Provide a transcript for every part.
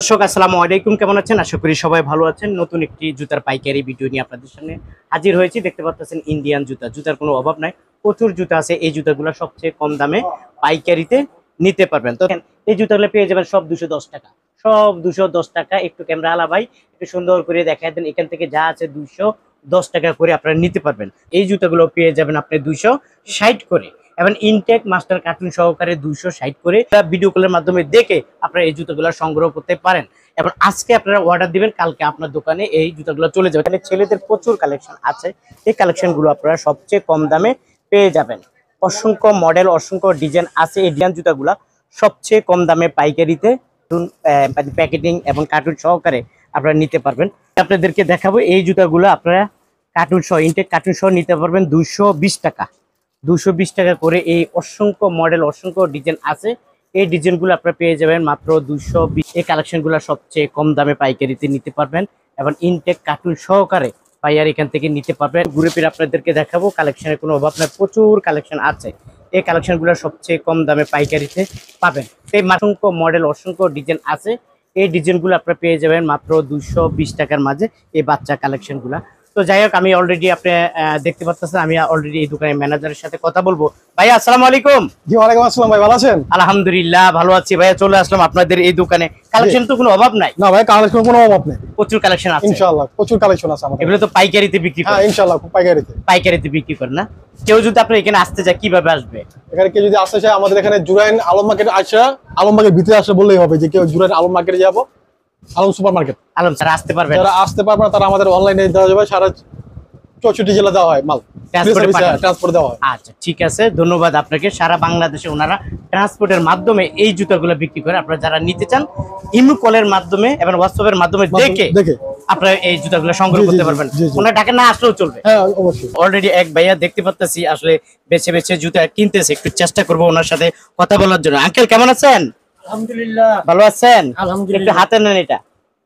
দর্শক আসসালামু আলাইকুম, কেমন আছেন? আশা করি সবাই ভালো আছেন। নতুন একটি জুতার পাইকারি ভিডিও নিয়ে আপনাদের সামনে হাজির হয়েছি। দেখতে পাচ্ছেন ইন্ডিয়ান জুতার কোনো অভাব নাই, প্রচুর জুতা আছে। এই জুতাগুলো সবচেয়ে কম দামে পাইকারিতে নিতে পারবেন। তো এই জুতাগুলো পেয়ে যাবেন সব 210 টাকা, সব 210 টাকা। একটু ক্যামেরা আলা ভাই একটু সুন্দর করে দেখায় দেন, এখান থেকে যা আছে 210 টাকা করে আপনারা নিতে পারবেন। এই জুতাগুলো পেয়ে যাবেন আপনি 260 করে, এবং ইনটেক মাস্টার কার্টুন সহকারে 260 করে। ভিডিও কলের মাধ্যমে দেখে আপনারা এই জুতোগুলো সংগ্রহ করতে পারেন। এবং আজকে আপনারা অর্ডার দিবেন, কালকে আপনার দোকানে এই জুতোগুলো চলে যাবে। এখানে ছেলেদের প্রচুর কালেকশন আছে, এই কালেকশনগুলো আপনারা সবচেয়ে কম দামে পেয়ে যাবেন। অসংখ্য মডেল, অসংখ্য ডিজাইন আছে। এই ডিজাইন জুতাগুলো সবচেয়ে কম দামে পাইকারিতে প্যাকেটিং এবং কার্টুন সহকারে আপনারা নিতে পারবেন। আপনাদেরকে দেখাবো এই জুতাগুলো আপনারা কার্টুন সহ, ইনটেক কার্টুন সহ নিতে পারবেন 220 টাকা, 220 টাকা করে। এই অসংখ্য মডেল, অসংখ্য ডিজাইন আছে। এই ডিজাইনগুলো আপনারা পেয়ে যাবেন মাত্র 220। এই কালেকশনগুলো সবচেয়ে কম দামে পাইকারিতে নিতে পারবেন এবং ইনটেক কার্টুন সহকারে পাইয়ার এখান থেকে নিতে পারবেন। ঘুরে ফিরে আপনাদেরকে দেখাবো, কালেকশনের কোনো অভাব নাই, প্রচুর কালেকশন আছে। এই কালেকশনগুলো সবচেয়ে কম দামে পাইকারিতে পাবেন। এই অসংখ্য মডেল, অসংখ্য ডিজাইন আছে। এই ডিজাইনগুলো আপনারা পেয়ে যাবেন মাত্র 220 টাকার মাঝে এই বাচ্চা কালেকশনগুলো। তো যাই হোক, আমি অলরেডি আপনি দেখতে পাচ্ছেন, আমি অলরেডি এই দোকানের ম্যানেজারের সাথে কথা বলবো। ভাইয়া আসসালামু আলাইকুম। জি ওয়ালাইকুম আসসালাম ভাই, ভালো আছেন? আলহামদুলিল্লাহ ভালো আছি ভাইয়া। চলে আসলাম আপনাদের এই দোকানে, কালেকশন তো কোনো অভাব নাই? না ভাই, কালেকশন কোনো অভাব নেই, প্রচুর কালেকশন আছে ইনশাআল্লাহ। প্রচুর কালেকশন আছে আমাদের। এগুলো তো পাইকারিতে বিক্রি করেন? হ্যাঁ ইনশাআল্লাহ, পাইকারিতে বিক্রি করেন না? কেউ যদি আপনার এখানে আসতে চায় কিভাবে আসবে? এখানে কেউ যদি আসতে চায় আমাদের এখানে জুরাইন আলম মার্কেট আসা, আলম মার্কেট ভিতরে আসলে বললেই হবে যে কেউ জুরাইন আলম মার্কেটে যাবো, Alam super market. Alam sir আসতে পারবেন? যারা আসতে পারবে না তারা আমাদের অনলাইনে দেওয়া যাবে, সারা 64 জেলা দেওয়া হয় মাল, ট্রান্সপোর্ট দেওয়া হয়। আচ্ছা ঠিক আছে, ধন্যবাদ আপনাকে। সারা বাংলাদেশে ওনারা ট্রান্সপোর্টের মাধ্যমে এই জুতাগুলো বিক্রি করে। আপনারা যারা নিতে চান ইমো কলের মাধ্যমে এবং হোয়াটসঅ্যাপের মাধ্যমে দেখে আপনারা এই জুতাগুলো সংগ্রহ করতে পারবেন। ওনারা ঢাকা না আসলেও চলবে? হ্যাঁ অবশ্যই। অলরেডি এক ভাইয়া দেখতে পাচ্ছি আসলে বেছে বেছে জুতা কিনতেছে, একটু চেষ্টা করবো ওনার সাথে কথা বলার জন্য। আঙ্কেল কেমন আছেন? আলহামদুলিল্লাহ ভালো আছেন? আলহামদুলিল্লাহ। একটু হাতে নেন এটা।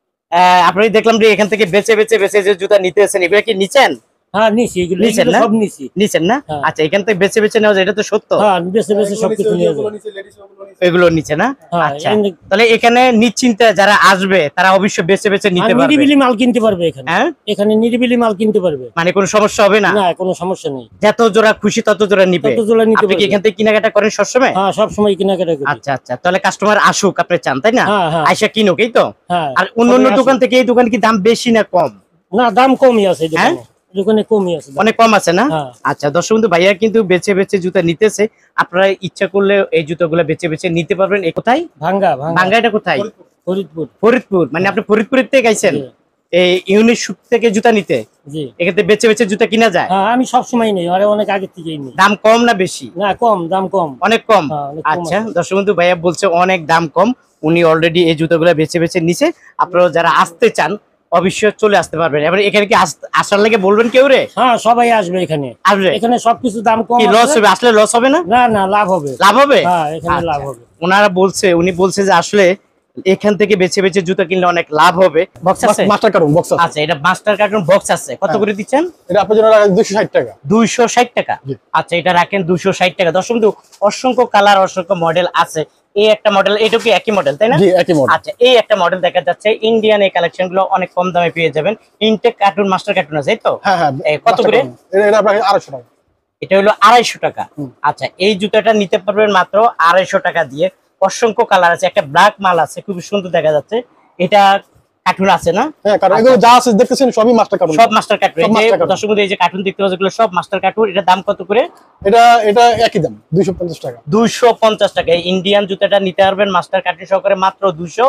আপনি দেখলাম যে এখান থেকে বেছে বেছে যে জুতা নিতেছেন, এগুলো কি নিচ্ছেন? হ্যাঁ নিছি, এগুলো নিছেন না? সব নিছি। নিছেন না? আচ্ছা, এখান থেকে বেছে বেছে নেওয়া যায়, এটা তো সত্য? হ্যাঁ বেছে বেছে সবকিছু নিয়ে যাবো। এগুলো নিচে না? হ্যাঁ, আচ্ছা, তাহলে এখানে নিশ্চিন্তে যারা আসবে তারা অবশ্যই বেছে বেছে নিতে পারবে, নিরিবিলি মাল কিনতে পারবে এখানে। হ্যাঁ এখানে নিরিবিলি মাল কিনতে পারবে, মানে কোনো সমস্যা হবে না? না কোনো সমস্যা নেই, যত জোড়া খুশি তত জোড়া নিবে। তত জোড়া নিতে আপনি কি পারবে। এখান থেকে কেনাকাটা করেন সবসময়? হ্যাঁ সব সময় কেনাকাটা করি। আচ্ছা আচ্ছা, তাহলে কাস্টমার আসুক আপনি চান, তাই না? হ্যাঁ, হ্যাঁ। আয়সা কিনুক, এই তো? হ্যাঁ। আর অন্য দোকান থেকে এই দোকানে কি দাম বেশি না কম? না দাম কমই আছে এই হ্যাঁ? দোকানে, দোকানে কমই আছে দাম। অনেক কম আছে না? হ্যাঁ। আচ্ছা দর্শক বন্ধু, ভাইয়া কিন্তু বেছে বেছে জুতা নিতেছে। আপনারা ইচ্ছা করলে এই জুতাগুলো বেছে বেছে নিতে পারবেন। এই কোথায়? ভাঙ্গা ভাঙ্গা। এটা কোথায়? ফরিদপুর। ফরিদপুর, মানে আপনি ফরিদপুরের থেকে গাইছেন এই ইউনিট শুট থেকে জুতা নিতে? জি। এক্ষেত্রে বেছে বেছে জুতা কিনা যায়? হ্যাঁ আমি সব সময় নেই, আরে অনেক আগে থেকেই নেই। দাম কম না বেশি? না কম, দাম কম, অনেক কম। হ্যাঁ, অনেক কম আচ্ছা আছে। দর্শক বন্ধু, ভাইয়া বলছে অনেক দাম কম। উনি অলরেডি এই জুতাগুলো বেছে বেছে নিছে। আপনারা যারা আসতে চান অবশ্যই চলে আসতে পারবেন। এবার এখানে কি আসার লাগে বলবেন কেউ রে? হ্যাঁ সবাই আসবে এখানে, আসবে? এখানে সবকিছু দাম কম। কি লস হবে? আসলে লস হবে না? না না লাভ হবে, লাভ হবে? হ্যাঁ এখানে আচ্ছা। লাভ হবে। উনি বলছে যে আসলে এখান থেকে বেছে বেছে জুতা কিনলে অনেক লাভ হবে। বক্স আছে? মাস্টার কার্টুন বক্স আছে। আচ্ছা, এটা মাস্টার কার্টুন বক্স আছে। কত করে দিচ্ছেন? এটা আপনার জন্য 260 টাকা। 260 টাকা? আচ্ছা, এটা রাখেন 260 টাকা। দর্শক বন্ধু, অসংখ্য কালার, অসংখ্য মডেল আছে। এই একটা মডেল, এটা কি একই মডেল তাই না? জি একই মডেল। আচ্ছা, এই একটা মডেল দেখা যাচ্ছে ইন্ডিয়ান। এই কালেকশন গুলো অনেক কম দামে পেয়ে যাবেন। ইনটেক কার্টুন, মাস্টার কার্টুন আছে, এই তো? হ্যাঁ হ্যাঁ। কত করে? এটা আপনার 250 টাকা। এটা হলো 250 টাকা। আচ্ছা, এই জুতাটা নিতে পারবেন মাত্র 250 টাকা দিয়ে। অসংখ্য কালার আছে, একটা ব্ল্যাক মাল আছে, খুব সুন্দর দেখা যাচ্ছে। এটা কার্টুন আছে না? হ্যাঁ, কারণ এগুলো যা আছে দেখতেছেন সবই মাস্টার কার্টুন। সব মাস্টার কার্টুন। দর্শক বন্ধু, এই যে কার্টুন দেখতে পাচ্ছেন এগুলো সব মাস্টার কার্টুন। এটা দাম কত করে? এটা একই দাম 250 টাকা। 250 টাকা। এই ইন্ডিয়ান জুতাটা নিতে পারবেন মাস্টার কার্টুন সহকারে মাত্র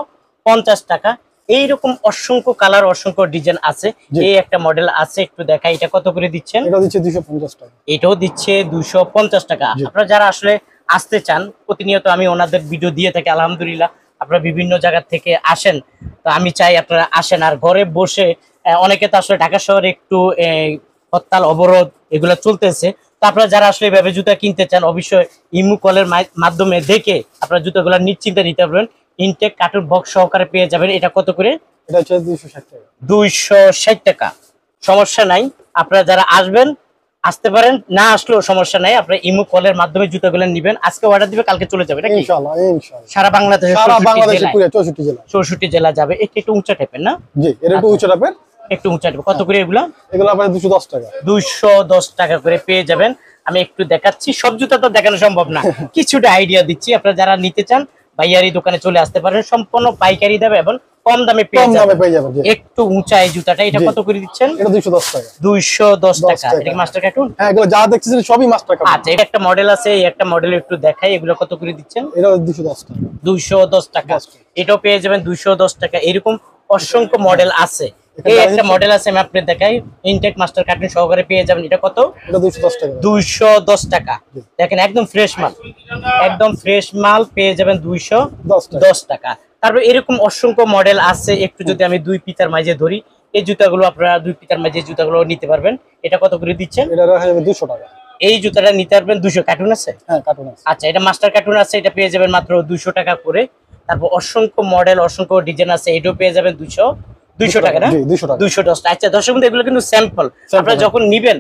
250 টাকা। এইরকম অসংখ্য কালার, অসংখ্য ডিজাইন আছে। এই একটা মডেল আছে, একটু দেখাই। এটা কত করে দিচ্ছেন? এটা দিচ্ছে 250 টাকা। এটাও দিচ্ছে 250 টাকা। আপনারা যারা আসলে আসতে চান, প্রতিনিয়ত আমি ওনাদের ভিডিও দিয়ে থাকি আলহামদুলিল্লাহ। আপনারা বিভিন্ন জায়গা থেকে আসেন, তো আমি চাই আপনারা আসেন। আর ঘরে বসে অনেকে তো আসলে ঢাকা শহরে একটু হরতাল, অবরোধ এগুলো চলতেছে। তো আপনারা যারা আসলে এভাবে জুতা কিনতে চান অবশ্যই ইমো কলের মাধ্যমে দেখে আপনারা জুতাগুলো নিশ্চিন্তে নিতে পারবেন। ইনটেক কার্টুন বক্স সহকারে পেয়ে যাবেন। এটা কত করে? এটা হচ্ছে 260 টাকা। 260 টাকা। সমস্যা নাই, আপনারা যারা আসবেন আসতে পারেন, না আসলেও সমস্যা নাই, আপনার ইমো কলের মাধ্যমে জুতাগুলো নেবেন। আজকে অর্ডার দিবে, কালকে চলে যাবে নাকি? ইনশাআল্লাহ ইনশাআল্লাহ। সারা বাংলাদেশে, সারা বাংলাদেশে পুরো 64 জেলা। 64 জেলা যাবে। একটু উঁচা টাইপের না? জি, এটা একটু উঁচু টাইপের। একটু উঁচা টাইপের। কত করে এগুলা? এগুলো আপনাদের 210 টাকা। 210 টাকা করে পেয়ে যাবেন। আমি একটু দেখাচ্ছি, সব জুতা তো দেখানো সম্ভব না, কিছুটা আইডিয়া দিচ্ছি। আপনারা যারা নিতে চান ভাইয়ার এই দোকানে চলে আসতে পারেন, সম্পূর্ণ পাইকারি দামে এবং কম দামে পেয়ে যাবেন। একটু উঁচা এই জুতাটা, এটা কত করে দিচ্ছেন? এটা 210 টাকা। 210 টাকা। এটা কি মাস্টার কার্টুন? হ্যাঁ, এগুলো যা দেখতেছেন সবই মাস্টার কার্টুন। আচ্ছা, এটা একটা মডেল আছে, এই একটা মডেল একটু দেখাই, এগুলো কত করে দিচ্ছেন? এটা 210 টাকা। 210 টাকা। এটাও পেয়ে যাবেন 210 টাকা। এরকম অসংখ্য মডেল আছে। এই একটা মডেল আছে, আমি আপনাদের দেখাই, ইনটেক মাস্টার কার্টুন সহকারে পেয়ে যাবেন। এটা কত? এটা 210 টাকা। 210 টাকা। দেখেন একদম ফ্রেশ মাল, একদম ফ্রেশ মাল পেয়ে যাবেন 210 টাকা। তারপর এরকম অসংখ্য মডেল আছে। একটু যদি আমি দুই পিতার মাঝে ধরি, এই জুতাগুলো আপনারা দুই পিতার মাঝে জুতাগুলো নিতে পারবেন। এটা কত করে দিচ্ছেন? এটা রাখা যাবে 200 টাকা। এই জুতাটা নিতে পারবেন 200। কার্টুন আছে? হ্যাঁ, কার্টুন আছে। আচ্ছা, এটা মাস্টার কার্টুন আছে, এটা পেয়ে যাবেন মাত্র 200 টাকা করে। তারপর অসংখ্য মডেল, অসংখ্য ডিজাইন আছে, এটাও পেয়ে যাবেন 200 টাকা না? জি, 200 টাকা। 210 টাকা। আচ্ছা দর্শক বন্ধু, এগুলো কিন্তু স্যাম্পল। আপনারা যখন নিবেন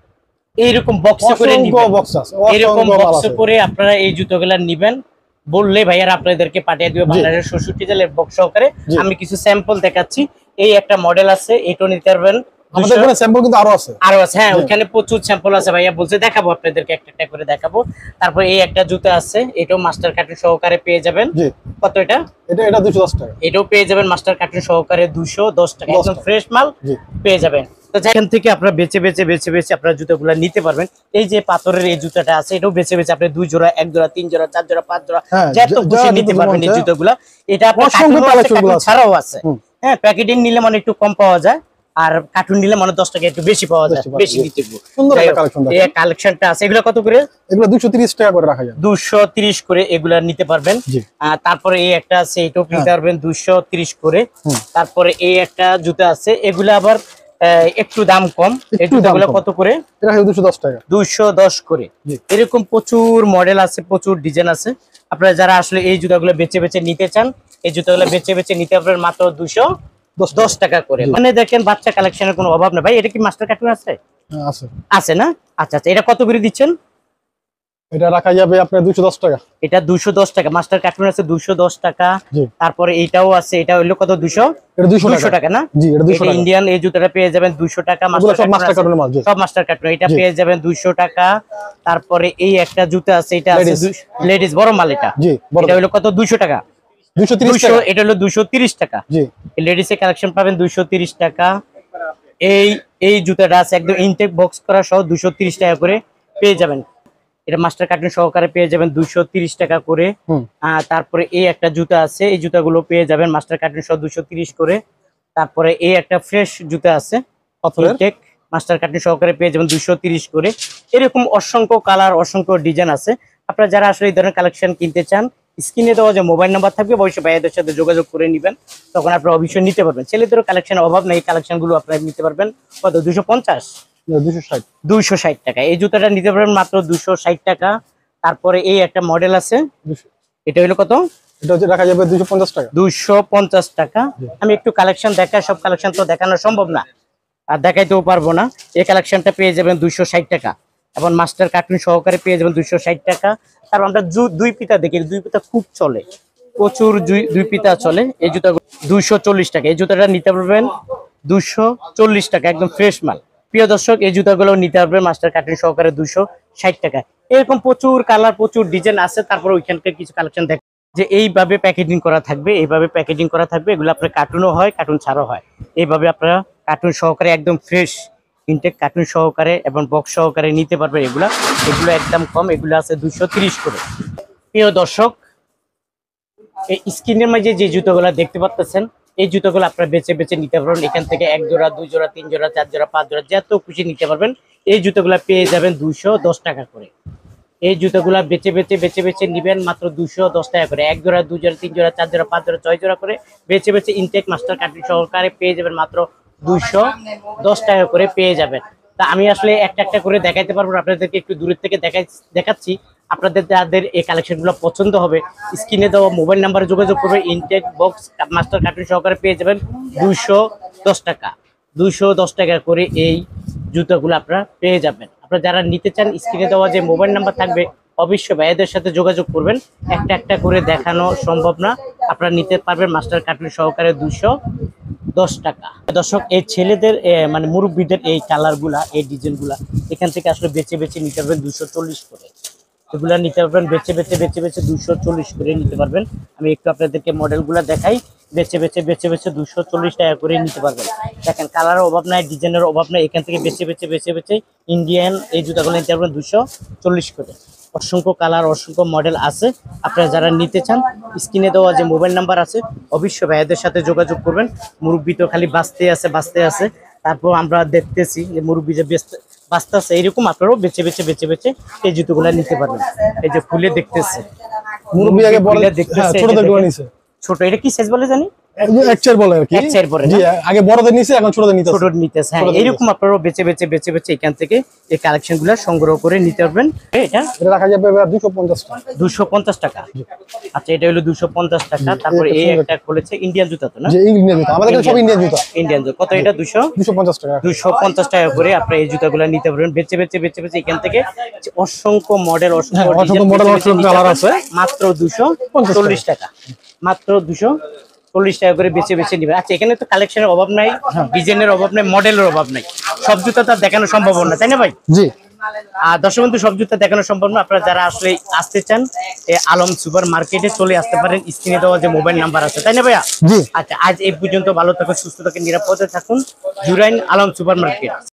এইরকম বক্সে করে নিবেন, এরকম বক্সে করে আপনারা এই জুতোগুলা নিবেন। বললে ভাইয়ারা আপনাদেরকে পাঠিয়ে দিবে বাংলাদেশের 64 জেলার বক্স সহকারে। আমি কিছু স্যাম্পল দেখাচ্ছি। এই একটা মডেল আছে, এটাও নিতে পারবেন। আমাদের এখানে স্যাম্পল কিন্তু আরো আছে। হ্যাঁ, ওখানে প্রচুর স্যাম্পল আছে, ভাইয়া বলছে দেখাবো আপনাদেরকে, একটা একটা করে দেখাবো। তারপর এই একটা জুতো আছে, এটাও মাস্টার কার্টুন সহকারে পেয়ে যাবেন। কত এটা? এটা 210 টাকা। এটাও পেয়ে যাবেন মাস্টার কার্টুন সহকারে 210 টাকা। একদম ফ্রেশ মাল পেয়ে যাবেন। তো যেখান থেকে আপনারা বেছে বেছে আপনারা জুতোগুলো নিতে পারবেন। এই যে পাথরের এই জুতাটা আছে, এটাও বেছে আপনি 2 জোড়া, 1 জোড়া, 3 জোড়া, 4 জোড়া, 5 জোড়া যত খুশি নিতে পারবেন এই জুতোগুলো। এটা আপনার কার্টুন ছাড়াও আছে। হ্যাঁ, প্যাকেটিং নিলে মানে একটু কম পাওয়া যায়, আর কার্টুন নিলে মানে 10 টাকা একটু বেশি পাওয়া যায়, বেশি নিতে হবে। সুন্দর একটা কালেকশন। এই কালেকশনটা আছে। এগুলো কত করে? এগুলো 230 টাকা করে রাখা যায়। 230 করে এগুলা নিতে পারবেন। তারপরে এই একটা আছে, এটাও নিতে পারবেন 230 করে। তারপরে এই একটা জুতা আছে, এগুলা আবার একটু দাম কম। এই জুতাগুলো কত করে? এটা 210 টাকা। 210 করে। এরকম প্রচুর মডেল আছে, প্রচুর ডিজাইন আছে। আপনারা যারা আসলে এই জুতাগুলো বেছে নিতে চান, এই জুতাগুলো বেছে নিতে পারবেন মাত্র 210 টাকা করে। মানে দেখেন বাচ্চা কালেকশনের কোনো অভাব না। ভাই এটা কি মাস্টার কার্টুন আছে? আছে। আছে না? আচ্ছা আচ্ছা, এটা কত করে দিচ্ছেন? এটা রাখা যাবে আপনার 210 টাকা। এটা 210 টাকা। মাস্টার কার্টুন আছে 210 টাকা। তারপরে এইটাও আছে, এটা হলো কত? 200 টাকা না? জি, এটা 200 টাকা। ইন্ডিয়ান এই জুতাটা পেয়ে যাবেন 200 টাকা। সব মাস্টার কার্টুনের মাল। সব মাস্টার কার্টুন। এটা পেয়ে যাবেন 200 টাকা। তারপরে এই একটা জুতা আছে, এটা আছে লেডিস বড় মাল। এটা এটা হলো কত? 200 টাকা। 230 টাকা। এটা হলো 230 টাকা। জি, লেডিস এর কালেকশন পাবেন 230 টাকা। এই জুতাটা আছে একদম ইনটেক বক্স করা সহ 230 টাকা করে পেয়ে যাবেন। এটা মাস্টার কার্টুন সহকারে পেয়ে যাবেন 230 টাকা করে। তারপরে এই একটা জুতা আছে, এই জুতাগুলো পেয়ে যাবেন মাস্টার কার্টুন সহ 230 করে। তারপরে এই একটা ফ্রেশ জুতা আছে, ইনটেক মাস্টার কার্টুন সহকারে পেয়ে যাবেন 230 করে। এরকম অসংখ্য কালার, অসংখ্য ডিজাইন আছে। আপনারা যারা আসলে এই ধরনের কালেকশন কিনতে চান, স্ক্রিনে দেওয়া যে মোবাইল নাম্বার থাকবে, অবশ্যই ভাইয়াদের সাথে যোগাযোগ করে নেবেন, তখন আপনারা অবশ্যই নিতে পারবেন। ছেলেদেরও কালেকশনের অভাব নেই, এই কালেকশনগুলো আপনারা নিতে পারবেন কত? 250 260 টাকা। এই জুতাটা নিতে পারবেন মাত্র 260 টাকা। তারপরে এই একটা মডেল আছে, এটা হলো কত? এটা হচ্ছে রাখা যাবে 250 টাকা। 250 টাকা। আমি একটু কালেকশন দেখাই, সব কালেকশন তো দেখানো সম্ভব না আর দেখাইতেও পারবো না। এই কালেকশনটা পেয়ে যাবেন 260 টাকা এবং মাস্টার কার্টুন সহকারে পেয়ে যাবেন 260 টাকা। তারপর আমরা দুই পিতা দেখি, দুই পিতা খুব চলে, প্রচুর দুই পিতা চলে। এই জুতা 240 টাকা। এই জুতাটা নিতে পারবেন 240 টাকা, একদম ফ্রেশ মাল। প্রিয় দর্শক, এই জুতাগুলো নিতে পারবেন মাস্টার কার্টুন সহকারে 260 টাকা। এরকম প্রচুর কালার, প্রচুর ডিজাইন আছে। তারপর ওইখানকার কিছু কালেকশন দেখ যে এইভাবে প্যাকেজিং করা থাকবে, এইভাবে প্যাকেজিং করা থাকবে। এগুলো আপনার কার্টুনও হয়, কার্টুন ছাড়াও হয়। এইভাবে আপনারা কার্টুন সহকারে একদম ফ্রেশ ইনটেক কার্টুন সহকারে এবং বক্স সহকারে নিতে পারবেন। এগুলো একদম কম, এগুলো আছে 230 করে। প্রিয় দর্শক, এই স্ক্রিনের মাঝে যে জুতোগুলো দেখতে পাচ্ছেন, এই জুতোগুলো আপনারা বেছে নিতে পারবেন। এখান থেকে 1 জোড়া, 2 জোড়া, 3 জোড়া, 4 জোড়া, 5 জোড়া যত খুশি নিতে পারবেন। এই জুতোগুলো পেয়ে যাবেন 210 টাকা করে। এই জুতোগুলো বেছে নিবেন মাত্র 210 টাকা করে। 1 জোড়া, 2 জোড়া, 3 জোড়া, 4 জোড়া, 5 জোড়া, 6 জোড়া করে বেছে ইনটেক মাস্টার কার্টুন সহকারে পেয়ে যাবেন মাত্র 210 টাকা করে পেয়ে যাবেন। তা আমি আসলে একটা করে দেখাইতে পারবো, আপনাদেরকে একটু দূরের থেকে দেখাচ্ছি। আপনাদের যাদের এই কালেকশনগুলো পছন্দ হবে, স্ক্রিনে দেওয়া মোবাইল নাম্বারে যোগাযোগ করবে। ইনটেক বক্স মাস্টার কার্টুন সহকারে পেয়ে যাবেন 210 টাকা। 210 টাকা করে এই জুতাগুলো আপনারা পেয়ে যাবেন। আপনারা যারা নিতে চান স্ক্রিনে দেওয়া যে মোবাইল নাম্বার থাকবে অবশ্যই ভাইয়াদের সাথে যোগাযোগ করবেন। একটা একটা করে দেখানো সম্ভব না, আপনারা নিতে পারবেন মাস্টার কাটলি সহকারে 210 টাকা। দর্শক এই ছেলেদের মানে মুরব্বীদের এই কালারগুলা এই ডিজাইনগুলা এখান থেকে আসলে বেছে বেছে নিতে পারবেন 240 করে। এগুলা নিতে পারবেন বেছে বেছে 240 করে নিতে পারবেন। আমি একটু আপনাদেরকে মডেলগুলো দেখাই, বেছে বেছে 240 টাকা করে নিতে পারবেন। দেখেন কালারের অভাব নাই, ডিজাইনের অভাব নাই, এখান থেকে বেছে বেছে ইন্ডিয়ান এই জুতাগুলো নিতে পারবেন 240 করে। অসংখ্য কালার অসংখ্য মডেল আছে, আপনারা যারা নিতে চান স্ক্রিনে দেওয়া যে মোবাইল নাম্বার আছে অবশ্যই ভাইয়াদের সাথে যোগাযোগ করবেন। মুরব্বি তো খালি বাঁচতে আছে, তারপর আমরা দেখতেছি যে মুরব্বি যে বাঁচতে আছে, এইরকম আপনারাও বেছে বেছে এই জুতোগুলো নিতে পারবেন। এই যে খুলে দেখতেছে মুরব্বি আগে বড় খুলে দেখতেছে, এই যে ছোটদের গুলো দেখেন। নিছে, ছোট এটা কি সাইজ বলে জানি এক চার বলে আর কি। এক চার বলে জি, না? আগে বড়দের নিছে, এখন ছোটদের নিতে ছোট নিতেছে। হ্যাঁ, ছোটদের এইরকম আপনারাও বেছে বেছে এখান থেকে এই কালেকশন গুলা সংগ্রহ করে নিতে পারবেন। এটা এটা রাখা যাবে 250 টাকা। 250 টাকা। আচ্ছা, এটা হলো 250 টাকা। তারপরে এই একটা খুলেছে ইন্ডিয়ান জুতা তো না? যে ইন্ডিয়ান জুতা, আমাদের কাছে সব ইন্ডিয়ান জুতা। ইন্ডিয়ান জুতা কত? এটা 250 টাকা। 250 টাকা করে আপনারা এই জুতাগুলো নিতে পারবেন। বেছে বেছে এখান থেকে অসংখ্য মডেল হ্যাঁ, অসংখ্য মডেল, অসংখ্য কালার আছে। মাত্র 240 টাকা। মাত্র 240 টাকা করে বেছে নেবেন। আচ্ছা, এখানে তো কালেকশনের অভাব নাই, ডিজাইনের অভাব নাই, মডেলের অভাব নাই, সব জুতা তো আর দেখানো সম্ভব না, তাই না ভাই? জি, আর দর্শক বন্ধু সব জুতা দেখানো সম্ভব না, আপনারা যারা আসলে আসতে চান এই আলম সুপার মার্কেটে চলে আসতে পারেন। স্ক্রিনে দেওয়া যে মোবাইল নাম্বার আছে, তাই না ভাইয়া? জি। আচ্ছা, আজ এই পর্যন্ত। ভালো থাকুন, সুস্থ থাকুন, নিরাপদে থাকুন। Jurain Alam super market.